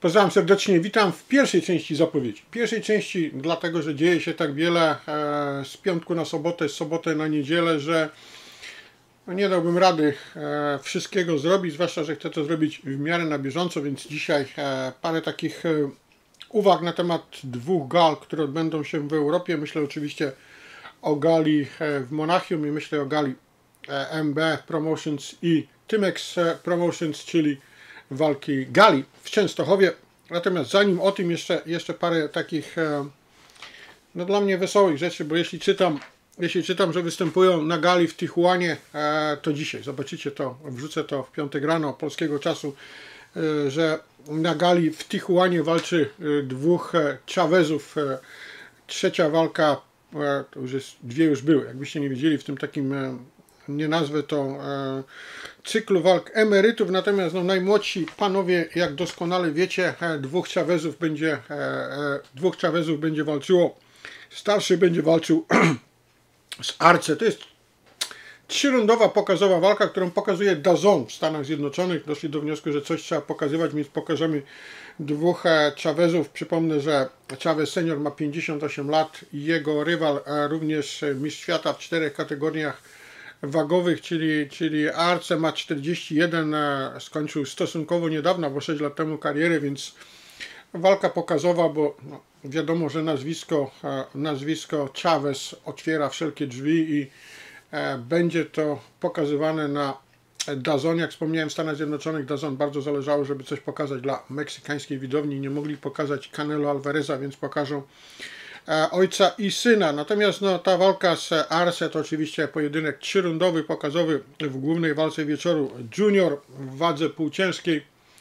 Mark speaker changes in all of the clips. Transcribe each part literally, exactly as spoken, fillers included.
Speaker 1: Pozdrawiam serdecznie, witam w pierwszej części zapowiedzi. W pierwszej części dlatego, że dzieje się tak wiele e, z piątku na sobotę, z soboty na niedzielę, że no nie dałbym rady e, wszystkiego zrobić, zwłaszcza, że chcę to zrobić w miarę na bieżąco, więc dzisiaj e, parę takich e, uwag na temat dwóch gal, które odbędą się w Europie. Myślę oczywiście o gali e, w Monachium i myślę o gali e, M B Promotions i Timex Promotions, czyli walki gali w Częstochowie. Natomiast zanim o tym jeszcze, jeszcze parę takich e, no dla mnie wesołych rzeczy, bo jeśli czytam, jeśli czytam, że występują na gali w Tijuanie, e, to dzisiaj, zobaczycie to, wrzucę to w piątek rano polskiego czasu, e, że na gali w Tijuanie walczy e, dwóch e, Chavezów. E, trzecia walka, e, to już jest, dwie już były, jakbyście nie wiedzieli, w tym takim e, nie nazwę to e, cyklu walk emerytów, natomiast no, najmłodsi panowie, jak doskonale wiecie, e, dwóch Chavezów będzie e, e, dwóch Chavezów będzie walczyło. Starszy będzie walczył z Arce. To jest trzyrundowa pokazowa walka, którą pokazuje D A Z N w Stanach Zjednoczonych. Doszli do wniosku, że coś trzeba pokazywać, więc pokażemy dwóch e, Chavezów. Przypomnę, że Chavez senior ma pięćdziesiąt osiem lat i jego rywal e, również mistrz świata w czterech kategoriach wagowych, czyli, czyli Arce ma czterdzieści jeden, skończył stosunkowo niedawno, bo sześć lat temu karierę, więc walka pokazowa, bo no, wiadomo, że nazwisko, nazwisko Chavez otwiera wszelkie drzwi i e, będzie to pokazywane na D A Z N. Jak wspomniałem, w Stanach Zjednoczonych D A Z N bardzo zależało, żeby coś pokazać dla meksykańskiej widowni. Nie mogli pokazać Canelo Alvareza, więc pokażą ojca i syna. Natomiast no, ta walka z Arce to oczywiście pojedynek trzyrundowy, pokazowy w głównej walce wieczoru. Junior w wadze półciężkiej.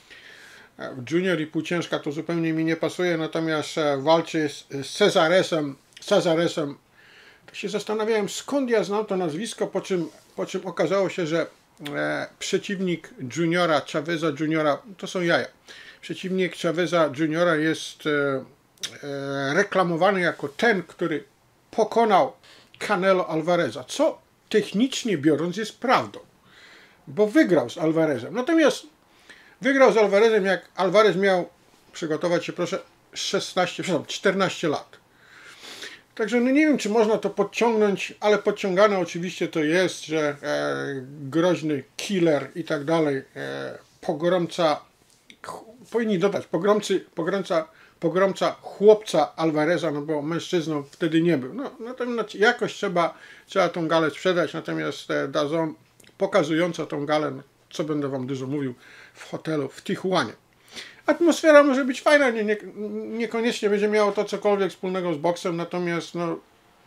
Speaker 1: Junior i półciężka to zupełnie mi nie pasuje, natomiast walczy z Cesaresem. Cesaresem. To się zastanawiałem, skąd ja znam to nazwisko, po czym, po czym okazało się, że e, przeciwnik Juniora, Chaveza Juniora, to są jaja. Przeciwnik Chaveza Juniora jest e, reklamowany jako ten, który pokonał Canelo Alvareza, co technicznie biorąc jest prawdą, bo wygrał z Alvarezem. Natomiast wygrał z Alvarezem, jak Alvarez miał, przygotować się proszę, szesnaście, przepraszam, czternaście lat. Także no nie wiem, czy można to podciągnąć, ale podciągane oczywiście to jest, że e, groźny killer i tak dalej, e, pogromca, powinni dodać, pogromcy, pogromca pogromca chłopca Alvareza, no bo mężczyzną wtedy nie był. No, natomiast jakoś trzeba, trzeba tą galę sprzedać, natomiast D A Z N pokazująca tą galę, no, co będę wam dużo mówił, w hotelu w Tijuanie. Atmosfera może być fajna, nie, nie, niekoniecznie będzie miało to cokolwiek wspólnego z boksem, natomiast no,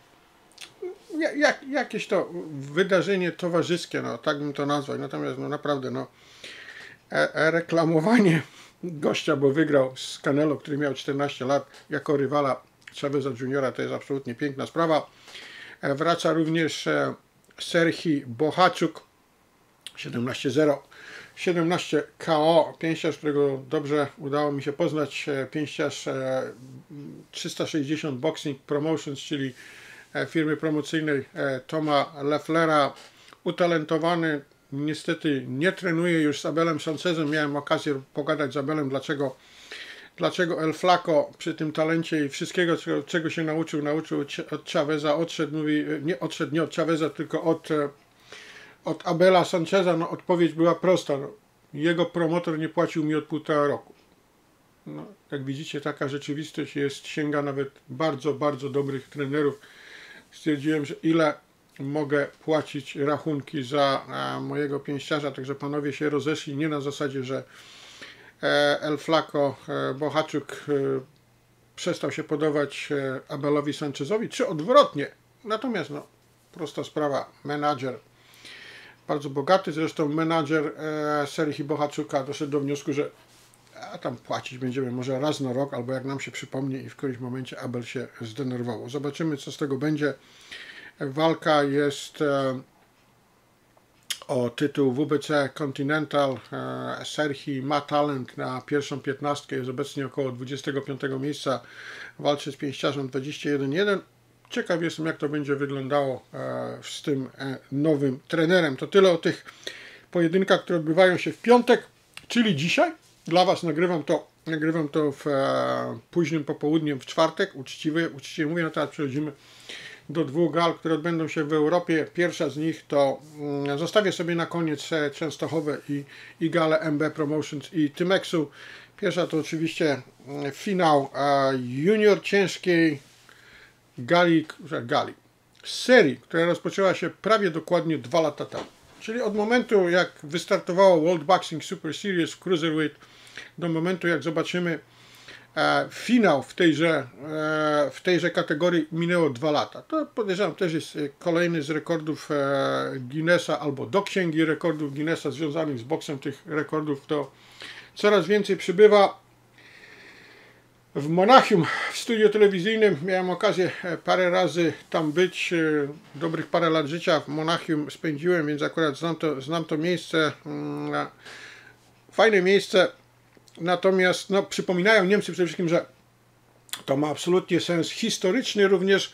Speaker 1: jak, jakieś to wydarzenie towarzyskie, no tak bym to nazwał, natomiast no naprawdę no, e, e, reklamowanie gościa, bo wygrał z Canelo, który miał czternaście lat, jako rywala Chaveza Juniora, to jest absolutnie piękna sprawa. Wraca również Serhii Bohachuk, siedemnaście zero, siedemnaście K O, pięściarz, którego dobrze udało mi się poznać, pięściarz trzysta sześćdziesiąt Boxing Promotions, czyli firmy promocyjnej Toma Lefflera, utalentowany. Niestety nie trenuje już z Abelem Sanchezem. Miałem okazję pogadać z Abelem, dlaczego, dlaczego El Flaco przy tym talencie i wszystkiego, czego, czego się nauczył, nauczył od Chaveza, odszedł, mówi, nie odszedł nie od Chaveza, tylko od, od Abela Sancheza. No, odpowiedź była prosta. No, jego promotor nie płacił mi od półtora roku. No, jak widzicie, taka rzeczywistość jest, sięga nawet bardzo, bardzo dobrych trenerów. Stwierdziłem, że ile mogę płacić rachunki za e, mojego pięściarza, także panowie się rozeszli nie na zasadzie, że e, El Flaco e, Bohachuk e, przestał się podobać e, Abelowi Sanchezowi, czy odwrotnie. Natomiast no, prosta sprawa, menadżer bardzo bogaty, zresztą menadżer e, Serhii Bohachuka doszedł do wniosku, że a tam płacić będziemy może raz na rok, albo jak nam się przypomni, i w którymś momencie Abel się zdenerwował. Zobaczymy, co z tego będzie. Walka jest e, o tytuł W B C Continental. E, Serhii ma talent na pierwszą piętnastkę, jest obecnie około dwudziestego piątego miejsca, walczy z pięściarzem dwadzieścia jeden jeden. Ciekaw jestem, jak to będzie wyglądało e, z tym e, nowym trenerem. To tyle o tych pojedynkach, które odbywają się w piątek, czyli dzisiaj. Dla Was nagrywam to nagrywam to w e, późnym popołudniem w czwartek, uczciwie, uczciwie mówię, no teraz przechodzimy do dwóch gal, które odbędą się w Europie. Pierwsza z nich to mm, zostawię sobie na koniec e, Częstochowę i, i galę M B Promotions i Tymexu. Pierwsza to oczywiście mm, finał e, junior ciężkiej gali, gali, serii, która rozpoczęła się prawie dokładnie dwa lata temu. Czyli od momentu, jak wystartowało World Boxing Super Series w Cruiserweight, do momentu, jak zobaczymy e, finał w tejże, e, w tejże kategorii, minęło dwa lata. To podejrzewam też jest kolejny z rekordów e, Guinnessa, albo do księgi rekordów Guinnessa związanych z boksem. Tych rekordów to coraz więcej przybywa. W Monachium, w studiu telewizyjnym, miałem okazję parę razy tam być, dobrych parę lat życia w Monachium spędziłem, więc akurat znam to, znam to miejsce, fajne miejsce, natomiast no, przypominają Niemcy przede wszystkim, że to ma absolutnie sens historyczny również,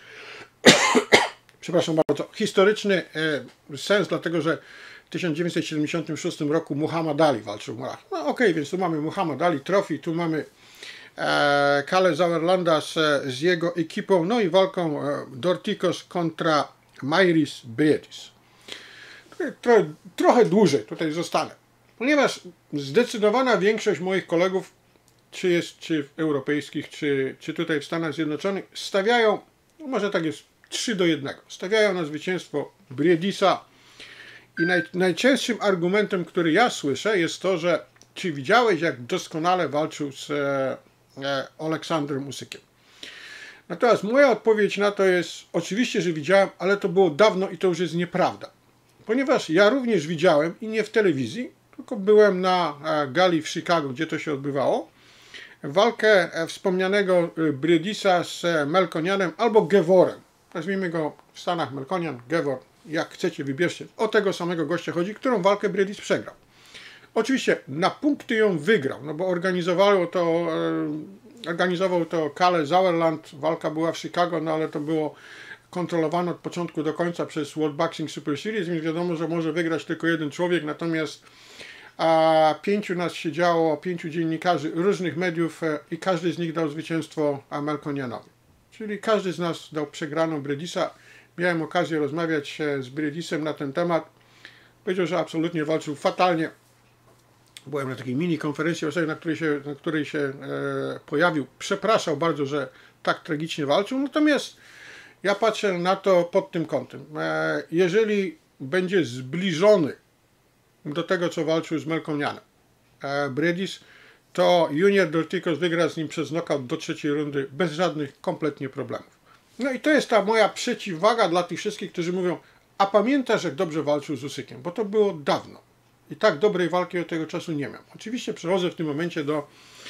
Speaker 1: przepraszam bardzo, historyczny sens, dlatego że w tysiąc dziewięćset siedemdziesiątym szóstym roku Muhammad Ali walczył w Monachium. No okej, okay, więc tu mamy Muhammad Ali Trophy, tu mamy Kalle Sauerlanda z, z jego ekipą, no i walką Dorticos kontra Mairis Briedis. Trochę, trochę dłużej tutaj zostanę, ponieważ zdecydowana większość moich kolegów, czy jest czy europejskich, czy, czy tutaj w Stanach Zjednoczonych, stawiają, no może tak jest, trzy do jednego, stawiają na zwycięstwo Briedisa i naj, najczęstszym argumentem, który ja słyszę, jest to, że czy widziałeś, jak doskonale walczył z Aleksandrem Usykiem. Natomiast moja odpowiedź na to jest oczywiście, że widziałem, ale to było dawno i to już jest nieprawda. Ponieważ ja również widziałem, i nie w telewizji, tylko byłem na gali w Chicago, gdzie to się odbywało, walkę wspomnianego Briedisa z Melkonianem albo Gevorem. Nazwijmy go w Stanach Melkonian, Gevor, jak chcecie, wybierzcie. O tego samego gościa chodzi, którą walkę Briedis przegrał. Oczywiście na punkty ją wygrał, no bo organizowało to, e, organizował to Kalle Sauerland, walka była w Chicago, no ale to było kontrolowane od początku do końca przez World Boxing Super Series, więc wiadomo, że może wygrać tylko jeden człowiek, natomiast a, pięciu nas siedziało, pięciu dziennikarzy różnych mediów e, i każdy z nich dał zwycięstwo Melkonianowi. Czyli każdy z nas dał przegraną Briedisa. Miałem okazję rozmawiać z Briedisem na ten temat. Powiedział, że absolutnie walczył fatalnie. Byłem na takiej mini konferencji, na której się, na której się e, pojawił. Przepraszał bardzo, że tak tragicznie walczył. Natomiast ja patrzę na to pod tym kątem. E, jeżeli będzie zbliżony do tego, co walczył z Melkonianem e, Briedis, to Junior Dorticos wygra z nim przez knockout do trzeciej rundy bez żadnych kompletnie problemów. No i to jest ta moja przeciwwaga dla tych wszystkich, którzy mówią, a pamiętasz, jak dobrze walczył z Usykiem, bo to było dawno. I tak dobrej walki od tego czasu nie miał. Oczywiście przechodzę w tym momencie do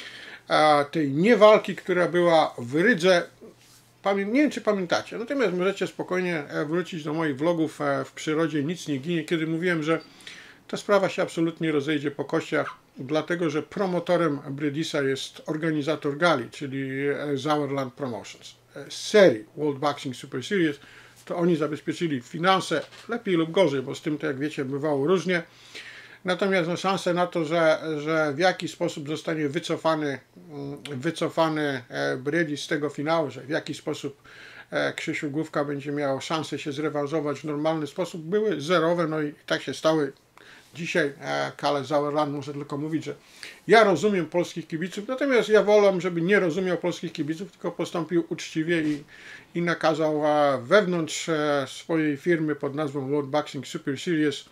Speaker 1: e, tej niewalki, która była w Rydze. Pamię nie wiem, czy pamiętacie, natomiast możecie spokojnie wrócić do moich vlogów e, w przyrodzie Nic nie ginie, kiedy mówiłem, że ta sprawa się absolutnie rozejdzie po kościach, dlatego że promotorem Briedisa jest organizator gali, czyli Sauerland Promotions. Z serii World Boxing Super Series to oni zabezpieczyli finanse, lepiej lub gorzej, bo z tym to, jak wiecie, bywało różnie. Natomiast no, szanse na to, że, że w jakiś sposób zostanie wycofany, wycofany Briedis z tego finału, że w jakiś sposób Krzysiu Główka będzie miał szansę się zrewanżować w normalny sposób, były zerowe, no i tak się stały. Dzisiaj Kalle Sauerland może tylko mówić, że ja rozumiem polskich kibiców, natomiast ja wolę, żeby nie rozumiał polskich kibiców, tylko postąpił uczciwie i, i nakazał wewnątrz swojej firmy pod nazwą World Boxing Super Series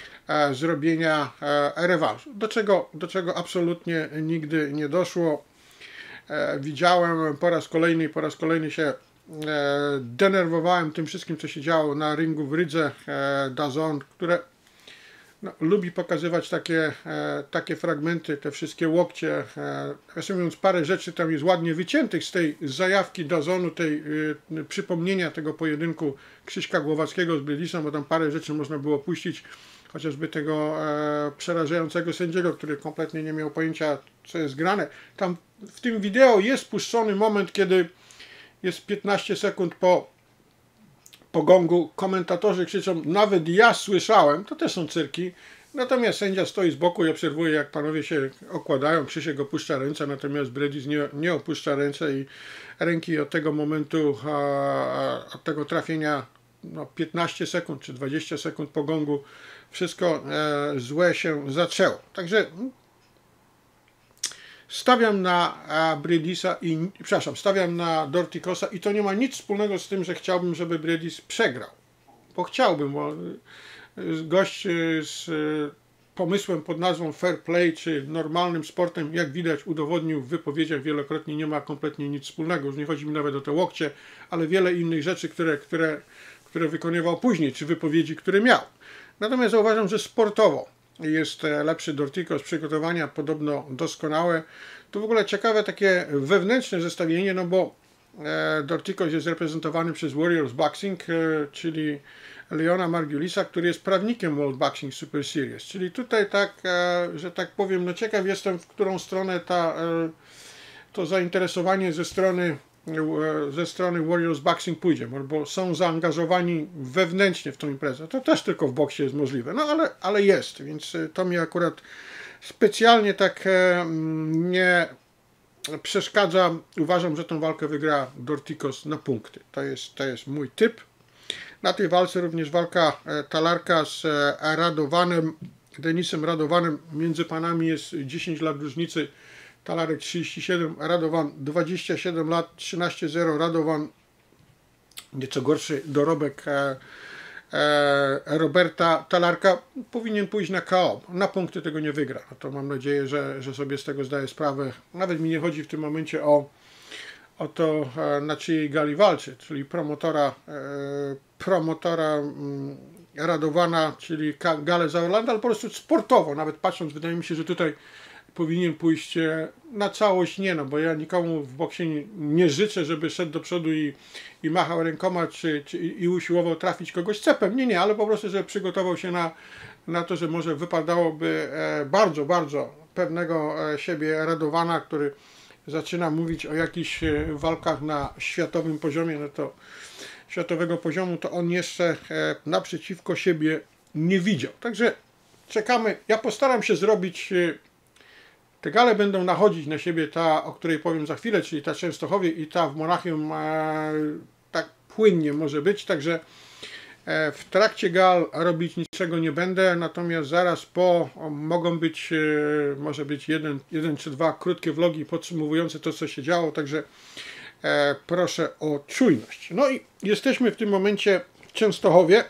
Speaker 1: zrobienia rewanżu, do czego, do czego absolutnie nigdy nie doszło. Widziałem po raz kolejny i po raz kolejny się denerwowałem tym wszystkim, co się działo na ringu w Rydze. D A Z N, które no, lubi pokazywać takie, takie fragmenty, te wszystkie łokcie. Nawiasem mówiąc, parę rzeczy tam jest ładnie wyciętych z tej zajawki D A Z N-u, tej y, przypomnienia tego pojedynku Krzyśka Głowackiego z Briedisem, bo tam parę rzeczy można było puścić, chociażby tego e, przerażającego sędziego, który kompletnie nie miał pojęcia, co jest grane. Tam w tym wideo jest puszczony moment, kiedy jest piętnaście sekund po, po gongu, komentatorzy krzyczą, nawet ja słyszałem, to też są cyrki, Natomiast sędzia stoi z boku i obserwuje, jak panowie się okładają. Krzysiek opuszcza ręce, natomiast Bredis nie, nie opuszcza ręce i ręki od tego momentu, a, od tego trafienia no, piętnaście sekund czy dwadzieścia sekund po gongu wszystko e, złe się zaczęło. Także stawiam na Bredisa i, przepraszam, stawiam na Dorticosa i to nie ma nic wspólnego z tym, że chciałbym, żeby Bredis przegrał. Bo chciałbym, bo gość z pomysłem pod nazwą fair play, czy normalnym sportem, jak widać, udowodnił w wypowiedziach wielokrotnie, nie ma kompletnie nic wspólnego. Już nie chodzi mi nawet o te łokcie, ale wiele innych rzeczy, które, które, które wykonywał później, czy wypowiedzi, które miał. Natomiast uważam, że sportowo jest lepszy Dorticos, przygotowania podobno doskonałe. To w ogóle ciekawe takie wewnętrzne zestawienie, no bo Dorticos jest reprezentowany przez Warriors Boxing, czyli Leona Marguliesa, który jest prawnikiem World Boxing Super Series. Czyli tutaj tak, że tak powiem, no ciekaw jestem, w którą stronę ta, to zainteresowanie ze strony, ze strony Warriors Boxing pójdzie, bo są zaangażowani wewnętrznie w tą imprezę. To też tylko w boksie jest możliwe, no ale, ale jest, więc to mi akurat specjalnie tak nie przeszkadza. Uważam, że tę walkę wygra Dorticos na punkty. To jest, to jest mój typ. Na tej walce również walka Talarka z Radovanem, Denisem Radovanem. Między panami jest dziesięć lat różnicy. Talarek trzydzieści siedem, Radovan dwadzieścia siedem lat, trzynaście zero. Radovan nieco gorszy dorobek e, e, Roberta Talarka. Powinien pójść na K O. Na punkty tego nie wygra. No to mam nadzieję, że, że sobie z tego zdaję sprawę. Nawet mi nie chodzi w tym momencie o, o to, na czyjej gali walczy, czyli promotora, e, promotora mm, Radovana, czyli galę za Orlando, ale po prostu sportowo, nawet patrząc, wydaje mi się, że tutaj powinien pójść na całość, nie no, bo ja nikomu w boksie nie, nie życzę, żeby szedł do przodu i, i machał rękoma, czy, czy, i usiłował trafić kogoś cepem, nie, nie, ale po prostu, żeby przygotował się na, na to, że może wypadałoby e, bardzo, bardzo pewnego e, siebie Radovana, który zaczyna mówić o jakichś e, walkach na światowym poziomie, no to światowego poziomu, to on jeszcze e, naprzeciwko siebie nie widział. Także czekamy. Ja postaram się zrobić, e, te gale będą nachodzić na siebie, ta, o której powiem za chwilę, czyli ta w Częstochowie i ta w Monachium, e, tak płynnie może być, także e, w trakcie gal robić niczego nie będę, natomiast zaraz po o, mogą być, e, może być jeden, jeden czy dwa krótkie vlogi podsumowujące to, co się działo, także e, proszę o czujność. No i jesteśmy w tym momencie w Częstochowie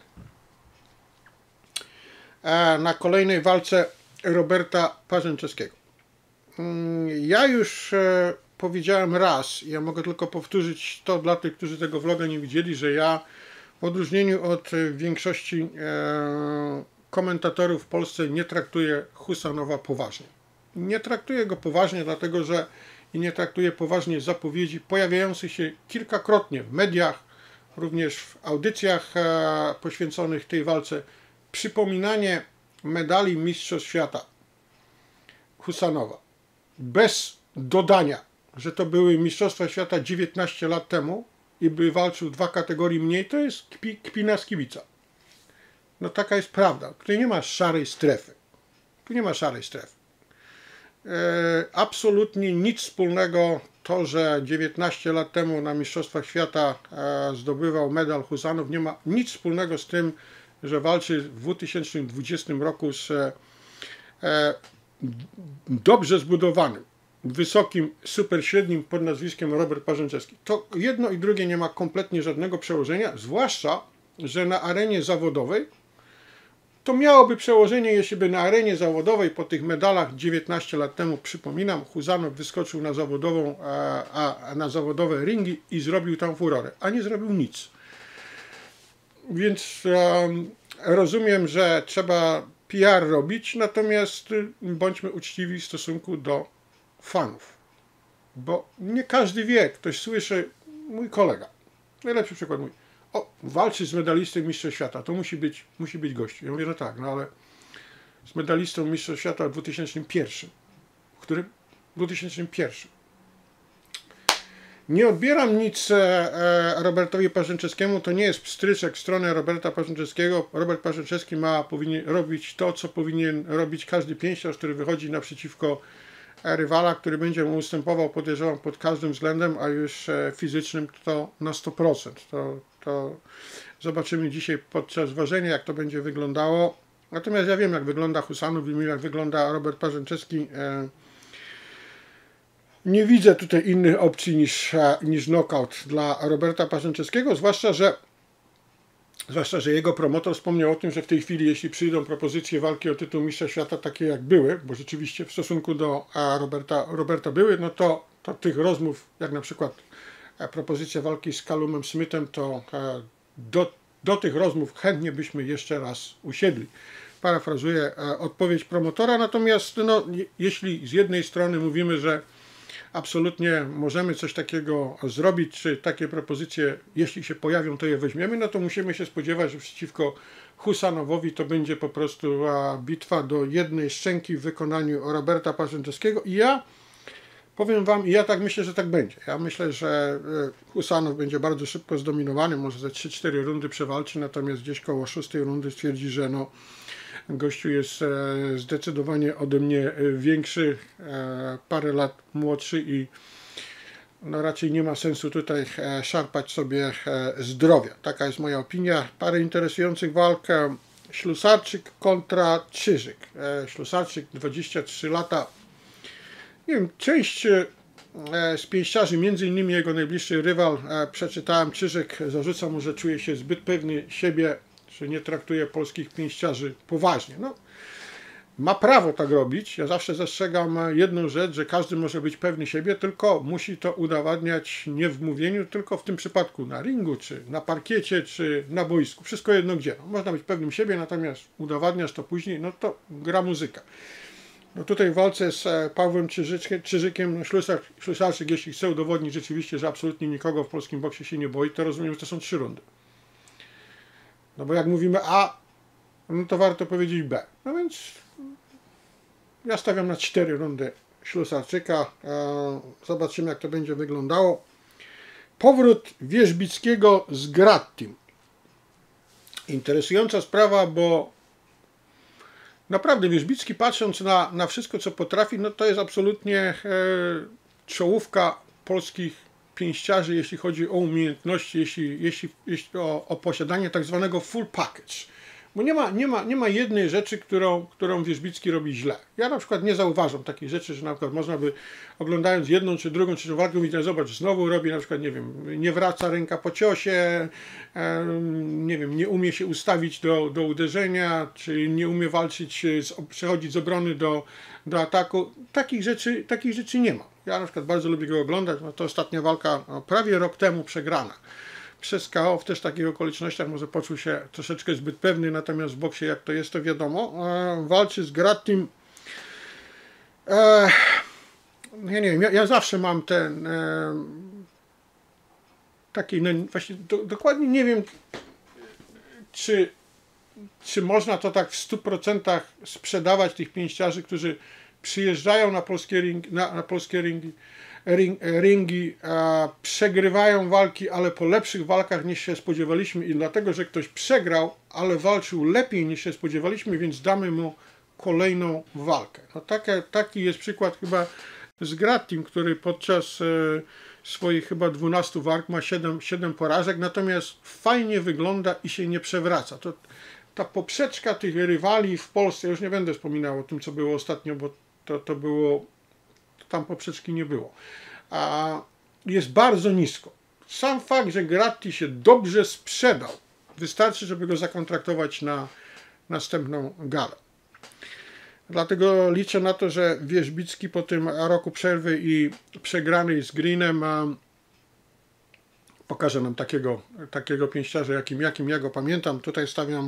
Speaker 1: e, na kolejnej walce Roberta Parzęczewskiego. Ja już e, powiedziałem raz, ja mogę tylko powtórzyć to dla tych, którzy tego vloga nie widzieli, że ja w odróżnieniu od większości e, komentatorów w Polsce nie traktuję Husanowa poważnie. Nie traktuję go poważnie, dlatego że i nie traktuję poważnie zapowiedzi pojawiających się kilkakrotnie w mediach, również w audycjach e, poświęconych tej walce. Przypominanie medali Mistrzostw Świata Husanowa bez dodania, że to były Mistrzostwa Świata dziewiętnaście lat temu i by walczył dwa kategorii mniej, to jest kpi, kpina z kibica. No taka jest prawda. Tutaj nie ma szarej strefy. Tu nie ma szarej strefy. E, absolutnie nic wspólnego to, że dziewiętnaście lat temu na Mistrzostwach Świata e, zdobywał medal Husanow, nie ma nic wspólnego z tym, że walczy w dwa tysiące dwudziestym roku z e, dobrze zbudowanym, wysokim, super średnim pod nazwiskiem Robert Parzęczewski. To jedno i drugie nie ma kompletnie żadnego przełożenia, zwłaszcza, że na arenie zawodowej to miałoby przełożenie, jeśli by na arenie zawodowej po tych medalach dziewiętnaście lat temu, przypominam, Husanow wyskoczył na zawodową, a, a na zawodowe ringi i zrobił tam furorę, a nie zrobił nic. Więc um, rozumiem, że trzeba P R robić, natomiast bądźmy uczciwi w stosunku do fanów. Bo nie każdy wie, ktoś słyszy, mój kolega, najlepszy przykład mój, o, walczy z medalistą Mistrzostw Świata, to musi być, musi być gościu. Ja mówię, no tak, no ale z medalistą Mistrzostw Świata w dwa tysiące pierwszym, w którym? W dwa tysiące pierwszym. Nie odbieram nic e, Robertowi Parzęczewskiemu, to nie jest pstryczek w stronę Roberta Parzęczewskiego. Robert Parzęczewski ma, powinien robić to, co powinien robić każdy pięściarz, który wychodzi naprzeciwko rywala, który będzie mu ustępował, podejrzewam, pod każdym względem, a już e, fizycznym to na sto procent. To, to zobaczymy dzisiaj podczas ważenia, jak to będzie wyglądało. Natomiast ja wiem, jak wygląda Husanów, wiem, jak wygląda Robert Parzęczewski. E, Nie widzę tutaj innych opcji niż, niż knockout dla Roberta Parzęczewskiego, zwłaszcza że, zwłaszcza, że jego promotor wspomniał o tym, że w tej chwili, jeśli przyjdą propozycje walki o tytuł mistrza świata takie jak były, bo rzeczywiście w stosunku do Roberta, Roberta były, no to, to tych rozmów, jak na przykład propozycja walki z Callumem Smithem, to do, do tych rozmów chętnie byśmy jeszcze raz usiedli. Parafrazuję odpowiedź promotora, natomiast no, jeśli z jednej strony mówimy, że absolutnie możemy coś takiego zrobić, czy takie propozycje, jeśli się pojawią, to je weźmiemy, no to musimy się spodziewać, że przeciwko Husanowowi to będzie po prostu bitwa do jednej szczęki w wykonaniu Roberta Parzęczewskiego i ja powiem wam, ja tak myślę, że tak będzie. Ja myślę, że Husanow będzie bardzo szybko zdominowany, może za trzy cztery rundy przewalczy, natomiast gdzieś koło szóstej rundy stwierdzi, że no gościu jest zdecydowanie ode mnie większy, parę lat młodszy i no raczej nie ma sensu tutaj szarpać sobie zdrowia. Taka jest moja opinia. Parę interesujących walk. Ślusarczyk kontra Czyżyk. Ślusarczyk, dwadzieścia trzy lata. Nie wiem, część z pięściarzy, między innymi jego najbliższy rywal, przeczytałem, Czyżyk zarzuca mu, że czuje się zbyt pewny siebie, że nie traktuje polskich pięściarzy poważnie. No, ma prawo tak robić. Ja zawsze zastrzegam jedną rzecz, że każdy może być pewny siebie, tylko musi to udowadniać nie w mówieniu, tylko w tym przypadku na ringu, czy na parkiecie, czy na boisku. Wszystko jedno gdzie. No, można być pewnym siebie, natomiast udowadniasz to później, no to gra muzyka. No tutaj w walce z Pawłem Czyżykiem, Czyżykiem Ślusar, Ślusarczyk, jeśli chce udowodnić rzeczywiście, że absolutnie nikogo w polskim boksie się nie boi, to rozumiem, że to są trzy rundy. No bo jak mówimy A, no to warto powiedzieć B. No więc ja stawiam na cztery rundy Ślusarczyka. Zobaczymy, jak to będzie wyglądało. Powrót Wierzbickiego z Grattim. Interesująca sprawa, bo naprawdę Wierzbicki, patrząc na, na wszystko, co potrafi, no to jest absolutnie e, czołówka polskich pięściarzy, jeśli chodzi o umiejętności, jeśli, jeśli, jeśli o, o posiadanie tak zwanego full package. Bo nie ma, nie ma, nie ma jednej rzeczy, którą, którą Wierzbicki robi źle. Ja na przykład nie zauważam takich rzeczy, że na przykład można by, oglądając jedną czy drugą, czy walkę, mówić, no zobacz, znowu robi na przykład, nie wiem, nie wraca ręka po ciosie, e, nie wiem, nie umie się ustawić do, do uderzenia, czy nie umie walczyć, z, przechodzić z obrony do, do ataku. Takich rzeczy, takich rzeczy nie ma. Ja na przykład bardzo lubię go oglądać, no to ostatnia walka no, prawie rok temu przegrana. Przez K O w też takich okolicznościach może poczuł się troszeczkę zbyt pewny, natomiast w boksie jak to jest, to wiadomo. E, walczy z Grattim. E, ja nie wiem, ja, ja zawsze mam ten e, taki, no właśnie do, dokładnie nie wiem, czy, czy można to tak w stu procentach sprzedawać tych pięściarzy, którzy przyjeżdżają na polskie, ring, na, na polskie ringi, ring, ringi e, przegrywają walki, ale po lepszych walkach niż się spodziewaliśmy i dlatego, że ktoś przegrał, ale walczył lepiej niż się spodziewaliśmy, więc damy mu kolejną walkę. No takie, taki jest przykład chyba z Grattim, który podczas e, swoich chyba dwunastu walk ma siedem porażek, natomiast fajnie wygląda i się nie przewraca. To, ta poprzeczka tych rywali w Polsce, już nie będę wspominał o tym, co było ostatnio, bo to, to było, tam poprzeczki nie było, a jest bardzo nisko. Sam fakt, że Gratti się dobrze sprzedał, wystarczy, żeby go zakontraktować na następną galę. Dlatego liczę na to, że Wierzbicki po tym roku przerwy i przegranej z Greenem pokaże nam takiego, takiego pięściarza, jakim, jakim ja go pamiętam. Tutaj stawiam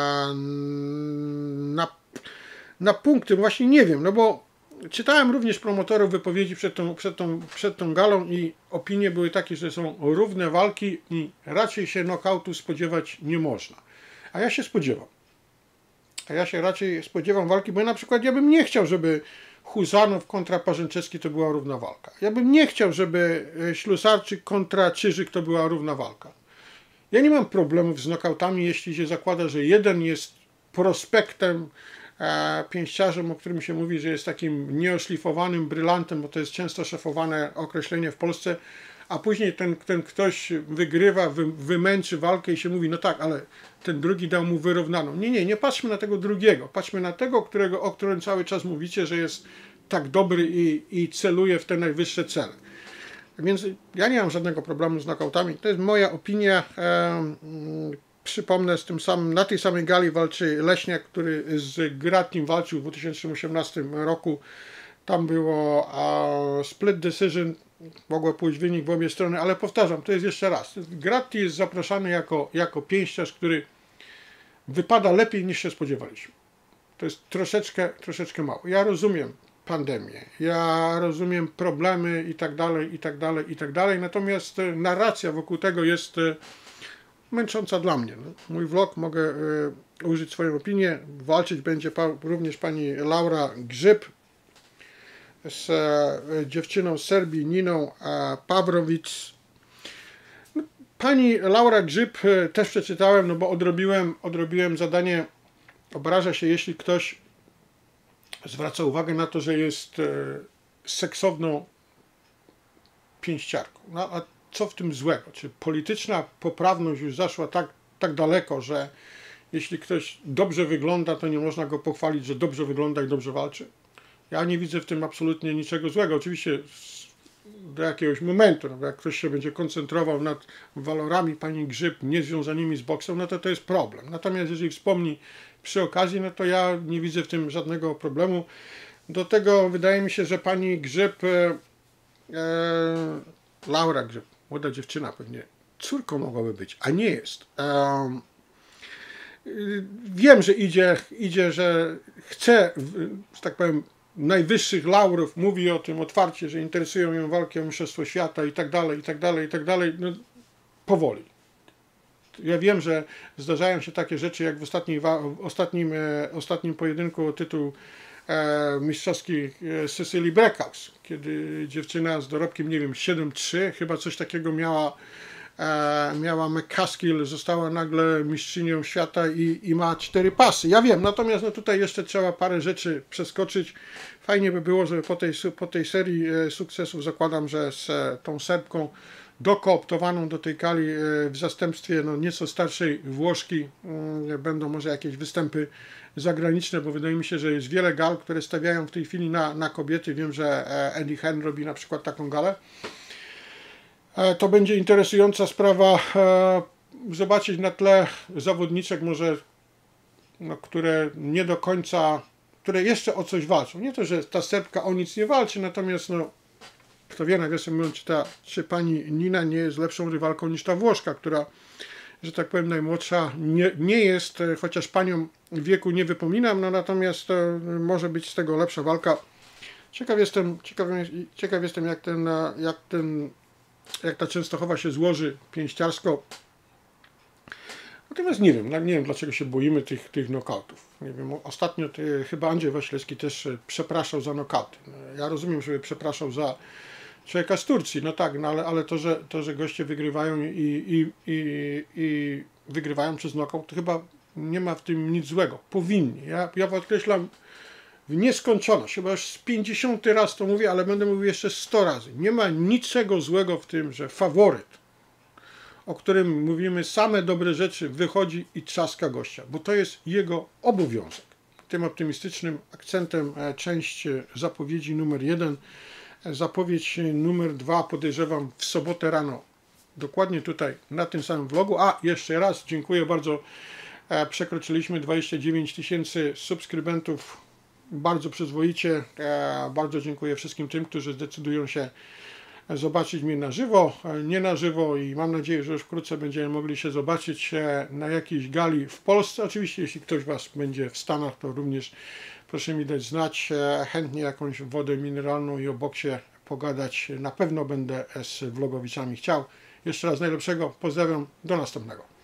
Speaker 1: na, na punkty, właśnie nie wiem, no bo czytałem również promotorów wypowiedzi przed tą, przed, tą, przed tą galą i opinie były takie, że są równe walki i raczej się knockoutu spodziewać nie można. A ja się spodziewam. A ja się raczej spodziewam walki, bo na przykład ja bym nie chciał, żeby Huzanów kontra Parzęczewski to była równa walka. Ja bym nie chciał, żeby Ślusarczyk kontra Czyżyk to była równa walka. Ja nie mam problemów z nokautami, jeśli się zakłada, że jeden jest prospektem, e, pięściarzem, o którym się mówi, że jest takim nieoszlifowanym brylantem, bo to jest często szafowane określenie w Polsce, a później ten, ten ktoś wygrywa, wy, wymęczy walkę i się mówi, no tak, ale ten drugi dał mu wyrównaną. Nie, nie, nie patrzmy na tego drugiego, patrzmy na tego, którego, o którym cały czas mówicie, że jest tak dobry i, i celuje w te najwyższe cele. Więc ja nie mam żadnego problemu z nokautami. To jest moja opinia. E, przypomnę, z tym samym, na tej samej gali walczy Leśniak, który z Gratnim walczył w dwa tysiące osiemnastym roku. Tam było a, split decision, mogło pójść wynik w obie strony, ale powtarzam, to jest jeszcze raz. Gratti jest zapraszany jako, jako pięściarz, który wypada lepiej niż się spodziewaliśmy. To jest troszeczkę, troszeczkę mało. Ja rozumiem pandemię, ja rozumiem problemy i tak dalej, i tak dalej, i tak dalej, natomiast narracja wokół tego jest męcząca dla mnie. Mój vlog, mogę y, użyć swoją opinię, walczyć będzie pa, również pani Laura Grzyb z y, dziewczyną z Serbii, Niną y, Pawrowic. Pani Laura Grzyb y, też przeczytałem, no bo odrobiłem, odrobiłem zadanie. Obraża się, jeśli ktoś zwraca uwagę na to, że jest e, seksowną pięściarką. No a co w tym złego? Czy polityczna poprawność już zaszła tak, tak daleko, że jeśli ktoś dobrze wygląda, to nie można go pochwalić, że dobrze wygląda i dobrze walczy? Ja nie widzę w tym absolutnie niczego złego. Oczywiście do jakiegoś momentu, no bo jak ktoś się będzie koncentrował nad walorami pani Grzyb niezwiązanymi z boksem, no to to jest problem. Natomiast jeżeli wspomni przy okazji, no to ja nie widzę w tym żadnego problemu. Do tego wydaje mi się, że pani Grzyb, e, e, Laura Grzyb, młoda dziewczyna pewnie, córką mogłaby być, a nie jest. E, wiem, że idzie, idzie, że chce, że tak powiem, najwyższych laurów, mówi o tym otwarcie, że interesują ją walki o mistrzostwo świata i tak dalej, i tak dalej, i tak dalej, no, powoli. Ja wiem, że zdarzają się takie rzeczy, jak w, ostatniej, w ostatnim, e, ostatnim pojedynku o tytuł e, mistrzowski e, Cecily Breckhaus, kiedy dziewczyna z dorobkiem, nie wiem, siedem trzy, chyba coś takiego miała, e, miała McCaskill, została nagle mistrzynią świata i, i ma cztery pasy. Ja wiem, natomiast no, tutaj jeszcze trzeba parę rzeczy przeskoczyć. Fajnie by było, żeby po tej, po tej serii e, sukcesów, zakładam, że z e, tą Serbką dokooptowaną do tej gali w zastępstwie no, nieco starszej Włoszki będą może jakieś występy zagraniczne, bo wydaje mi się, że jest wiele gal, które stawiają w tej chwili na, na kobiety. Wiem, że Eddie Hearn robi na przykład taką galę. To będzie interesująca sprawa zobaczyć na tle zawodniczek może, no, które nie do końca, które jeszcze o coś walczą. Nie to, że ta Serbka o nic nie walczy, natomiast no, kto wie, nawiasem mówiąc, czy, ta, czy pani Nina nie jest lepszą rywalką niż ta Włoszka, która, że tak powiem, najmłodsza nie, nie jest, chociaż panią wieku nie wypominam, no natomiast może być z tego lepsza walka. Ciekaw jestem, ciekaw, ciekaw jestem jak, ten, jak, ten, jak ta Częstochowa się złoży pięściarsko. Natomiast nie wiem, nie wiem dlaczego się boimy tych, tych nokautów. Nie wiem, ostatnio ty, chyba Andrzej Waślewski też przepraszał za nokauty. Ja rozumiem, żeby przepraszał za człowieka z Turcji, no tak, no ale, ale to, że, to, że goście wygrywają i, i, i, i wygrywają przez nokaut, to chyba nie ma w tym nic złego. Powinni. Ja, ja podkreślam w nieskończoność, chyba już z pięćdziesiąty raz to mówię, ale będę mówił jeszcze sto razy. Nie ma niczego złego w tym, że faworyt, o którym mówimy same dobre rzeczy, wychodzi i trzaska gościa, bo to jest jego obowiązek. Tym optymistycznym akcentem część zapowiedzi numer jeden. Zapowiedź numer dwa podejrzewam w sobotę rano, dokładnie tutaj na tym samym vlogu. A jeszcze raz dziękuję bardzo, przekroczyliśmy dwadzieścia dziewięć tysięcy subskrybentów, bardzo przyzwoicie. Bardzo dziękuję wszystkim tym, którzy zdecydują się zobaczyć mnie na żywo, nie na żywo i mam nadzieję, że już wkrótce będziemy mogli się zobaczyć na jakiejś gali w Polsce. Oczywiście jeśli ktoś Was będzie w Stanach, to również proszę mi dać znać, chętnie jakąś wodę mineralną i o boksie pogadać. Na pewno będę z vlogowiczami chciał. Jeszcze raz najlepszego, pozdrawiam, do następnego.